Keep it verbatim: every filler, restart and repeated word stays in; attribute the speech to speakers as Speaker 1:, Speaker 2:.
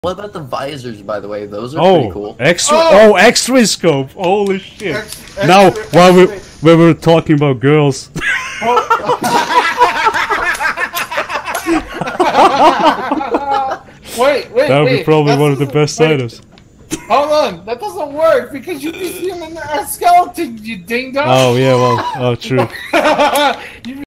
Speaker 1: What about the visors, by the way? Those are
Speaker 2: Oh,
Speaker 1: pretty cool.
Speaker 2: extra!
Speaker 3: Oh!
Speaker 2: Oh, X-ray scope! Holy shit!
Speaker 3: X,
Speaker 2: Now,
Speaker 3: X,
Speaker 2: while we
Speaker 3: X,
Speaker 2: when we were talking about girls.
Speaker 3: oh. wait, wait,
Speaker 2: That would
Speaker 3: wait.
Speaker 2: be probably
Speaker 3: That
Speaker 2: one of the
Speaker 3: doesn't-
Speaker 2: best
Speaker 3: wait.
Speaker 2: items.
Speaker 3: Hold on, that doesn't work because you can see him in a skeleton, you ding dong.
Speaker 2: Oh yeah, well, oh true.
Speaker 3: You